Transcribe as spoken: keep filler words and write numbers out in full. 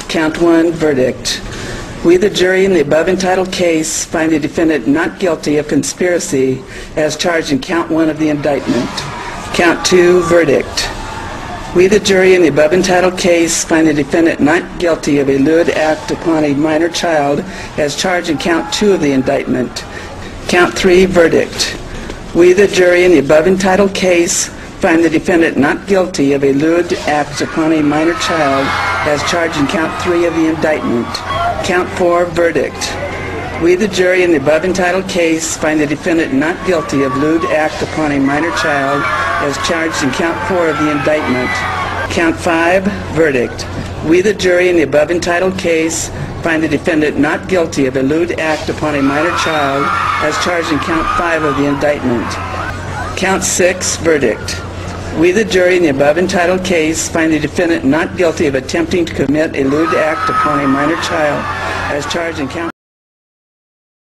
Count one, verdict. We, the jury, in the above entitled case, find the defendant not guilty of conspiracy as charged in count one of the indictment. Count two, verdict. We, the jury, in the above entitled case, find the defendant not guilty of a lewd act upon a minor child as charged in count two of the indictment. Count three, verdict. We, the jury, in the above entitled case, find the defendant not guilty of a lewd act upon a minor child as charged in count three of the indictment. Count four, verdict. We, the jury, in the above entitled case, find the defendant not guilty of lewd act upon a minor child as charged in count four of the indictment. Count five, verdict. We, the jury, in the above entitled case, find the defendant not guilty of a lewd act upon a minor child as charged in count five of the indictment. Count six, verdict. We, the jury, in the above entitled case, find the defendant not guilty of attempting to commit a lewd act upon a minor child as charged in count